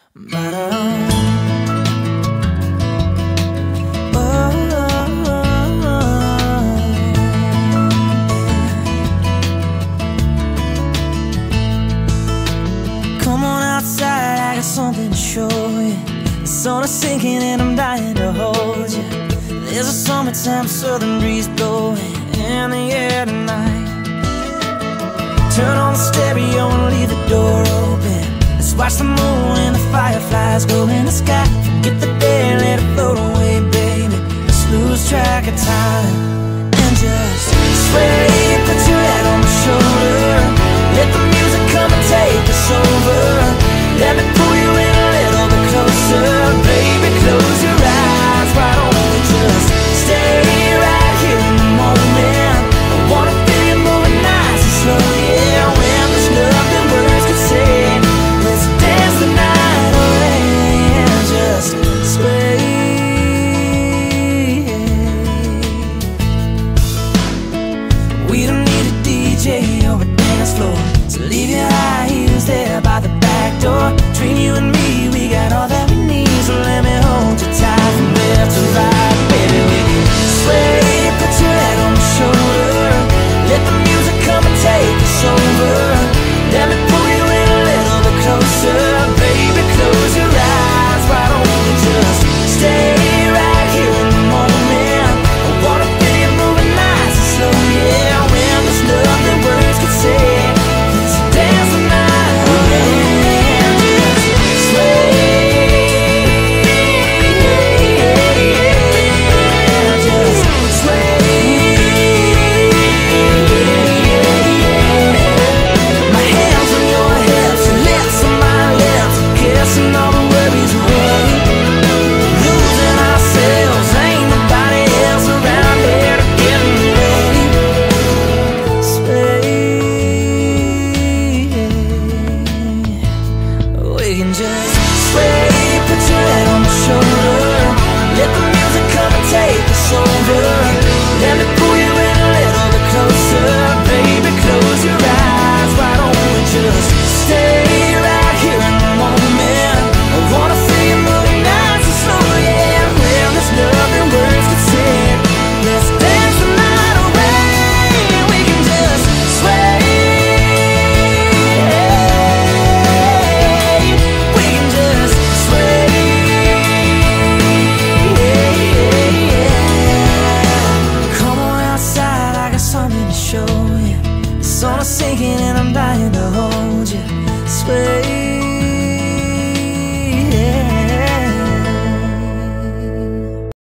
Come on outside, I got something to show you. The sun is sinking and I'm dying to hold you. There's a summertime southern breeze blowing in the air tonight. Turn on the stereo and leave the door open. Let's watch the moon and the fireflies glow in the sky. Forget the day, let it float away, baby. Let's lose track of time and just sway. Put your head on my shoulder. Let the music come and take us over. Let me pull you in a little bit closer. Baby, close your eyes, why don't we just stay right here in the moment. I wanna feel you moving nice and slow, yeah. When there's nothing words could say, let's dance the night away and just sway. We don't need a DJ or a dance floor, so leave your high heels there by the back door. Between you and me, we got all that we need, so let me hold you tight from left to right. Baby, we can sway. Put your head on my shoulder. Let the music come and take us over. Let me pull you in a little bit closer. Baby, close your eyes, why don't we just stay right here in the moment. I wanna feel you moving nice and slow, yeah. When there's nothing words could say, let's dance the night away and just sway. Just sway. My hands on your hips, your lips on my lips, kissing all the worries away. Losing ourselves, ain't nobody else around here to get in the way. Sway. We can just sway. Put your head on my shoulder. Let the music come and take us over.